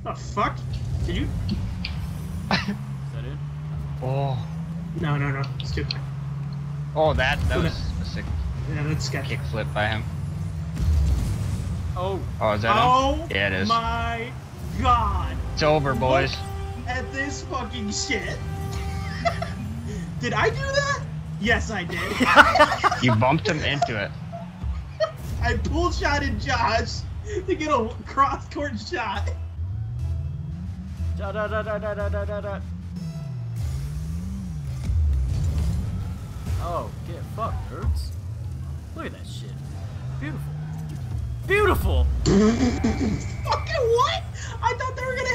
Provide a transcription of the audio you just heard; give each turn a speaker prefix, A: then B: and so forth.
A: The fuck? Did you?
B: Is that it?
C: Oh.
A: No, no, no. It's too high.
C: Oh, that was a sick
A: Yeah, that's sketchy.
C: kickflip by him.
B: Oh.
C: Oh, is that
A: Oh
C: him? Yeah, it is.
A: my god.
C: It's over, boys.
A: Look at this fucking shit. Did I do that? Yes, I did.
C: You bumped him into it.
A: I pull shotted Josh to get a cross court shot.
B: Da da da da da da da da da. Oh, get fucked, nerds. Look at that shit. Beautiful. Beautiful!
A: Fucking what? I thought they were gonna